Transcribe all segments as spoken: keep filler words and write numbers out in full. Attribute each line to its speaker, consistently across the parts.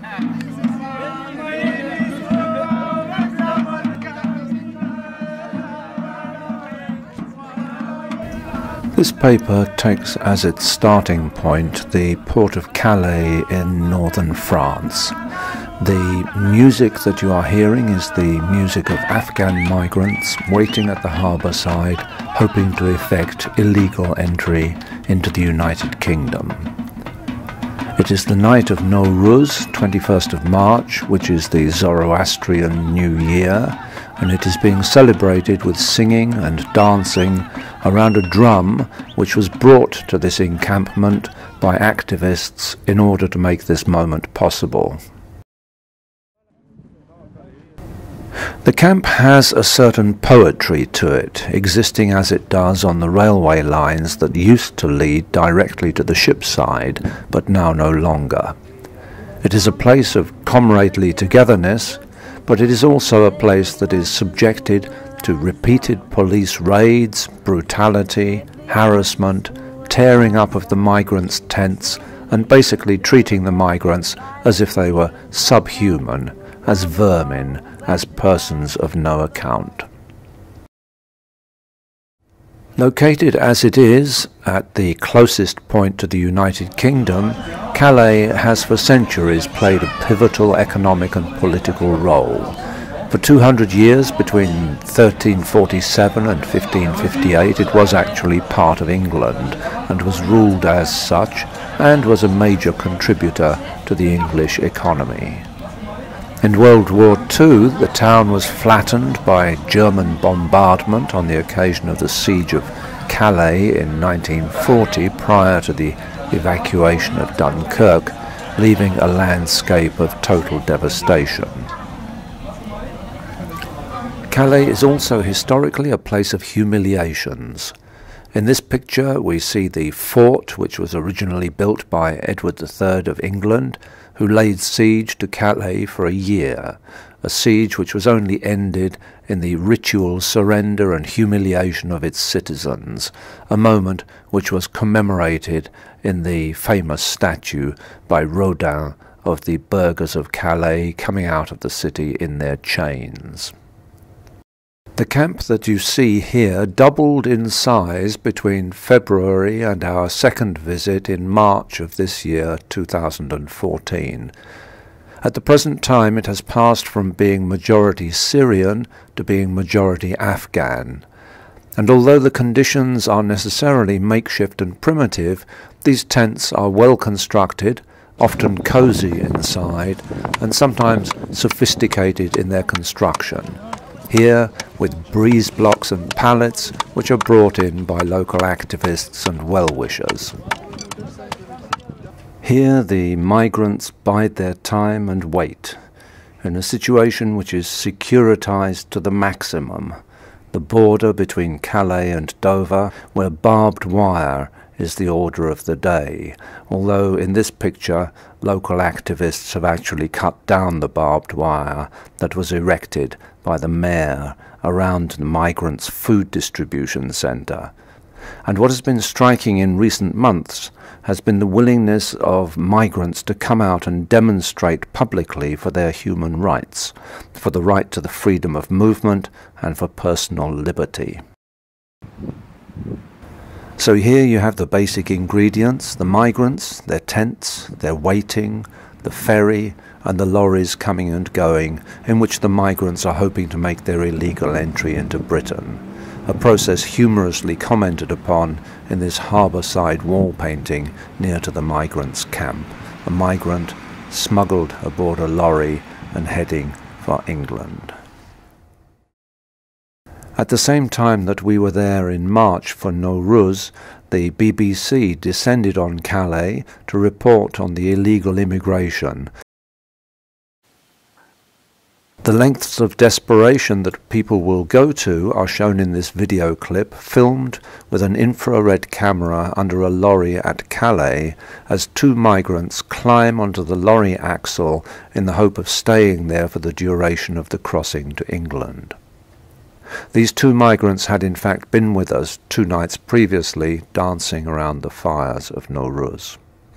Speaker 1: This paper takes as its starting point the port of Calais in northern France. The music that you are hearing is the music of Afghan migrants waiting at the harbourside, hoping to effect illegal entry into the United Kingdom. It is the night of Nowruz, twenty-first of March, which is the Zoroastrian New Year, and it is being celebrated with singing and dancing around a drum which was brought to this encampment by activists in order to make this moment possible. The camp has a certain poetry to it, existing as it does on the railway lines that used to lead directly to the shipside, but now no longer. It is a place of comradely togetherness, but it is also a place that is subjected to repeated police raids, brutality, harassment, tearing up of the migrants' tents, and basically treating the migrants as if they were subhuman, as vermin, as persons of no account. Located as it is at the closest point to the United Kingdom, Calais has for centuries played a pivotal economic and political role. For two hundred years, between thirteen forty-seven and fifteen fifty-eight, it was actually part of England and was ruled as such, and was a major contributor to the English economy. In World War Two, the town was flattened by German bombardment on the occasion of the siege of Calais in nineteen forty, prior to the evacuation of Dunkirk, leaving a landscape of total devastation. Calais is also historically a place of humiliations. In this picture we see the fort which was originally built by Edward the Third of England, who laid siege to Calais for a year, a siege which was only ended in the ritual surrender and humiliation of its citizens, a moment which was commemorated in the famous statue by Rodin of the burghers of Calais coming out of the city in their chains. The camp that you see here doubled in size between February and our second visit in March of this year, two thousand fourteen. At the present time it has passed from being majority Syrian to being majority Afghan. And although the conditions are necessarily makeshift and primitive, these tents are well constructed, often cosy inside, and sometimes sophisticated in their construction. Here with breeze blocks and pallets which are brought in by local activists and well-wishers. Here the migrants bide their time and wait, in a situation which is securitized to the maximum, the border between Calais and Dover, where barbed wire is the order of the day, although in this picture local activists have actually cut down the barbed wire that was erected by the mayor around the migrants' food distribution centre. And what has been striking in recent months has been the willingness of migrants to come out and demonstrate publicly for their human rights, for the right to the freedom of movement and for personal liberty. So here you have the basic ingredients: the migrants, their tents, their waiting, the ferry, and the lorries coming and going, in which the migrants are hoping to make their illegal entry into Britain, a process humorously commented upon in this harbourside wall painting near to the migrants' camp, a migrant smuggled aboard a lorry and heading for England. At the same time that we were there in March for Nowruz, the B B C descended on Calais to report on the illegal immigration. The lengths of desperation that people will go to are shown in this video clip, filmed with an infrared camera under a lorry at Calais, as two migrants climb onto the lorry axle in the hope of staying there for the duration of the crossing to England. These two migrants had in fact been with us two nights previously, dancing around the fires of Nowruz.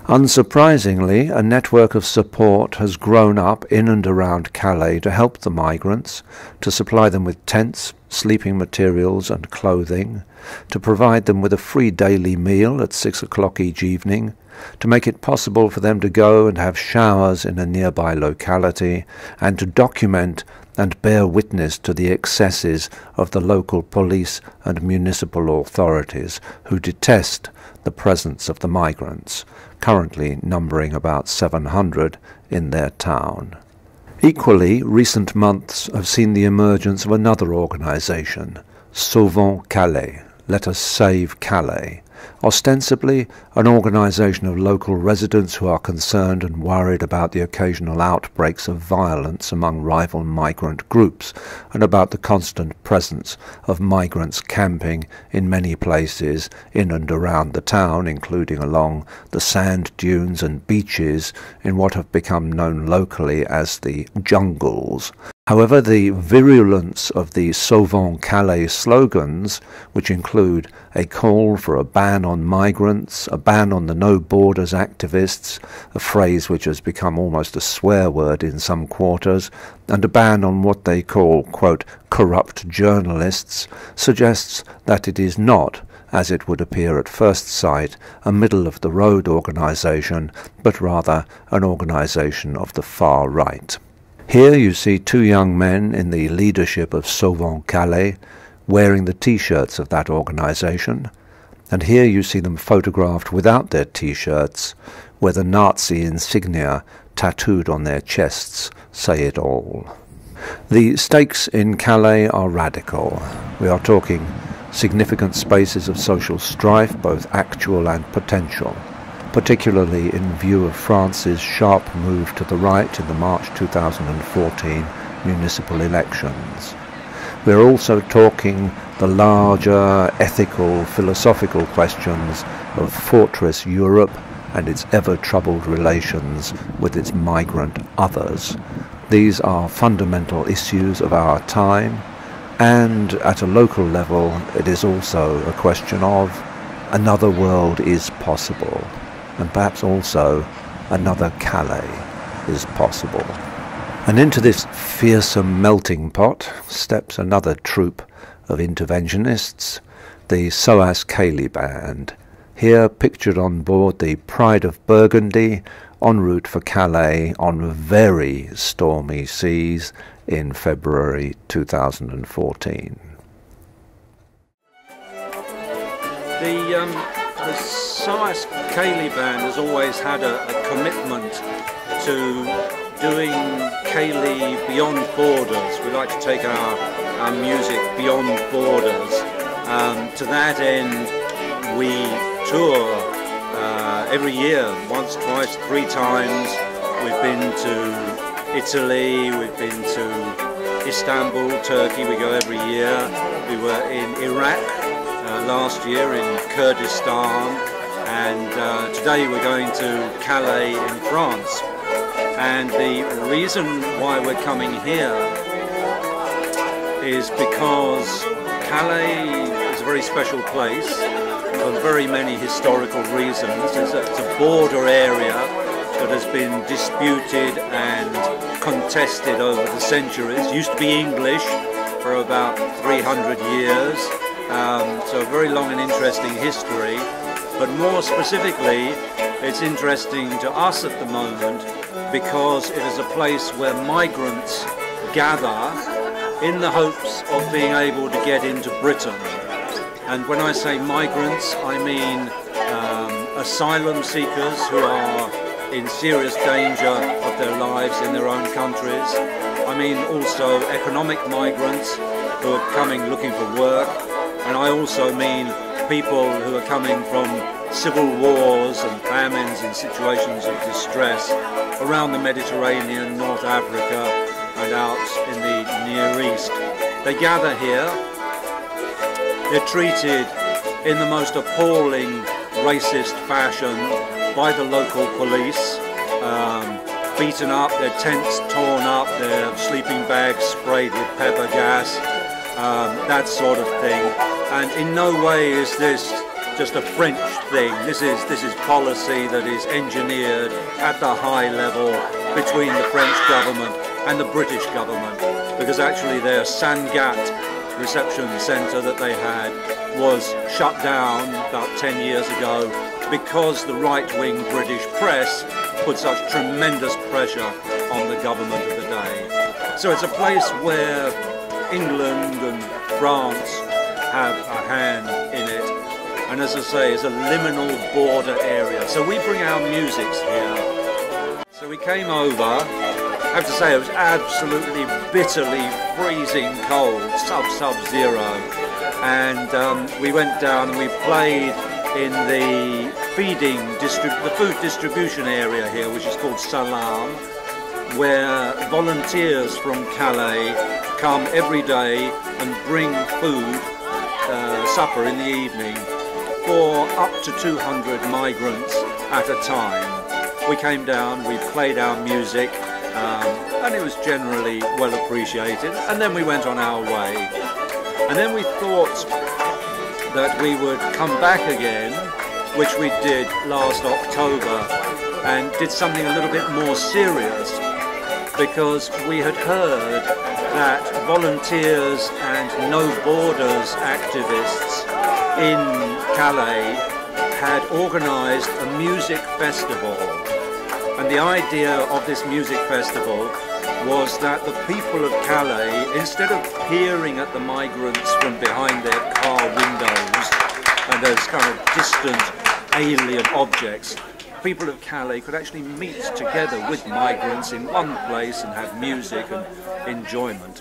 Speaker 1: Unsurprisingly, a network of support has grown up in and around Calais to help the migrants, to supply them with tents, sleeping materials and clothing, to provide them with a free daily meal at six o'clock each evening, to make it possible for them to go and have showers in a nearby locality, and to document and bear witness to the excesses of the local police and municipal authorities who detest the presence of the migrants, currently numbering about seven hundred in their town. Equally, recent months have seen the emergence of another organisation, Sauvons Calais, Let Us Save Calais, ostensibly an organisation of local residents who are concerned and worried about the occasional outbreaks of violence among rival migrant groups and about the constant presence of migrants camping in many places in and around the town, including along the sand dunes and beaches in what have become known locally as the jungles. However, the virulence of the Sauvons Calais slogans, which include a call for a ban on migrants, a ban on the No Borders activists, a phrase which has become almost a swear word in some quarters, and a ban on what they call, quote, corrupt journalists, suggests that it is not, as it would appear at first sight, a middle-of-the-road organisation, but rather an organisation of the far right. Here you see two young men in the leadership of Sauvons Calais wearing the T-shirts of that organisation, and here you see them photographed without their T-shirts, where the Nazi insignia tattooed on their chests say it all. The stakes in Calais are radical. We are talking significant spaces of social strife, both actual and potential, particularly in view of France's sharp move to the right in the March two thousand fourteen municipal elections. We are also talking the larger ethical, philosophical questions of fortress Europe and its ever-troubled relations with its migrant others. These are fundamental issues of our time, and at a local level it is also a question of another world is possible. And perhaps also another Calais is possible. And into this fearsome melting pot steps another troupe of interventionists, the SOAS Ceilidh Band, here pictured on board the Pride of Burgundy, en route for Calais on very stormy seas in February two thousand fourteen.
Speaker 2: The, um, the SOAS Ceilidh Band has always had a, a commitment to doing Calais beyond borders. We like to take our, our music beyond borders. Um, to that end, we tour uh, every year, once, twice, three times. We've been to Italy, we've been to Istanbul, Turkey, we go every year. We were in Iraq uh, last year, in Kurdistan, and uh, today we're going to Calais in France. And the reason why we're coming here is because Calais is a very special place for very many historical reasons. It's a, it's a border area that has been disputed and contested over the centuries. It used to be English for about three hundred years, um, so a very long and interesting history. But more specifically, it's interesting to us at the moment because it is a place where migrants gather in the hopes of being able to get into Britain. And when I say migrants, I mean um, asylum seekers who are in serious danger of their lives in their own countries. I mean also economic migrants who are coming looking for work. And I also mean people who are coming from civil wars and famines and situations of distress around the Mediterranean, North Africa and out in the Near East. They gather here, they're treated in the most appalling racist fashion by the local police, um, beaten up, their tents torn up, their sleeping bags sprayed with pepper gas, um, that sort of thing. And in no way is this just a French thing. This is this is policy that is engineered at the high level between the French government and the British government, because actually their Sangat reception centre that they had was shut down about ten years ago because the right-wing British press put such tremendous pressure on the government of the day. So it's a place where England and France have a hand in it, and as I say, it's a liminal border area. So we bring our musiques here. So we came over, I have to say it was absolutely bitterly freezing cold, sub-sub-zero, and um, we went down and we played in the feeding, the food distribution area here, which is called Salam, where volunteers from Calais come every day and bring food, uh, supper in the evening, for up to two hundred migrants at a time. We came down, we played our music, um, and it was generally well appreciated, and then we went on our way. And then we thought that we would come back again, which we did last October, and did something a little bit more serious, because we had heard that volunteers and No Borders activists in Calais had organised a music festival. And the idea of this music festival was that the people of Calais, instead of peering at the migrants from behind their car windows and those kind of distant alien objects, people of Calais could actually meet together with migrants in one place and have music and enjoyment.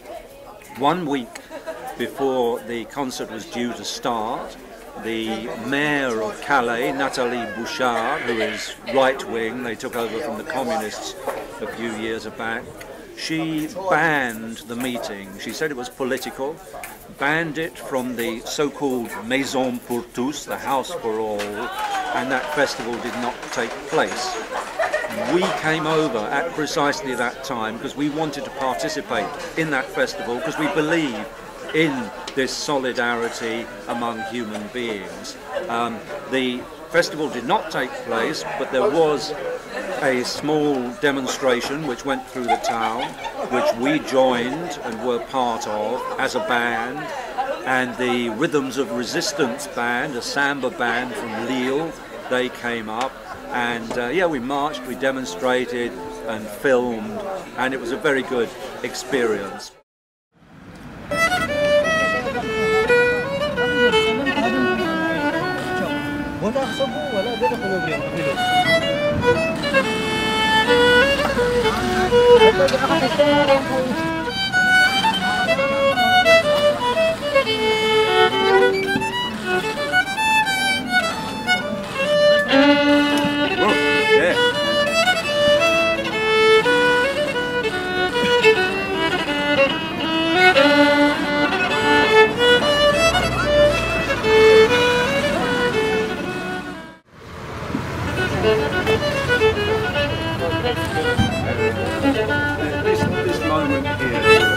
Speaker 2: One week before the concert was due to start, the mayor of Calais, Nathalie Bouchard, who is right-wing, they took over from the communists a few years back, she banned the meeting. She said it was political, banned it from the so-called Maison pour tous, the house for all, and that festival did not take place. We came over at precisely that time because we wanted to participate in that festival, because we believe in this solidarity among human beings. Um, the festival did not take place, but there was a small demonstration which went through the town, which we joined and were part of as a band, and the Rhythms of Resistance band, a samba band from Lille, they came up, and uh, yeah, we marched, we demonstrated and filmed, and it was a very good experience. This, this moment here.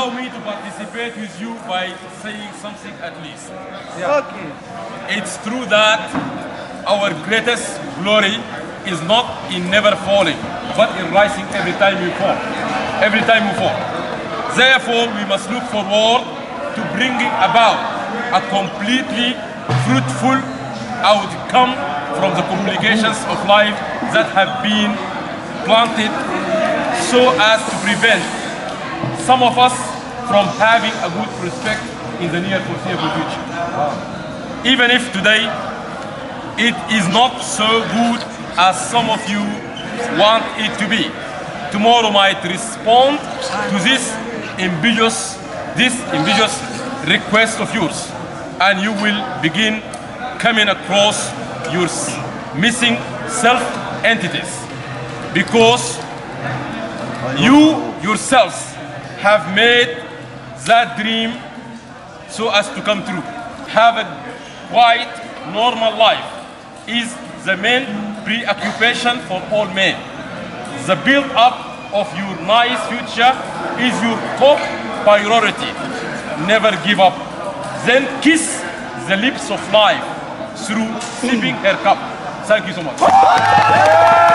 Speaker 3: allow me to participate with you by saying something at least.
Speaker 4: Yeah. Okay.
Speaker 3: It's true that our greatest glory is not in never falling, but in rising every time we fall. Every time we fall. Therefore, we must look forward to bringing about a completely fruitful outcome from the complications of life that have been planted so as to prevent some of us from having a good prospect in the near foreseeable future. Even if today it is not so good as some of you want it to be, tomorrow might respond to this ambiguous, this ambiguous request of yours, and you will begin coming across your missing self-entities, because you yourselves have made that dream so as to come true. Have a quite normal life is the main preoccupation for all men. The build-up of your nice future is your top priority. Never give up. Then kiss the lips of life through sipping her cup. Thank you so much.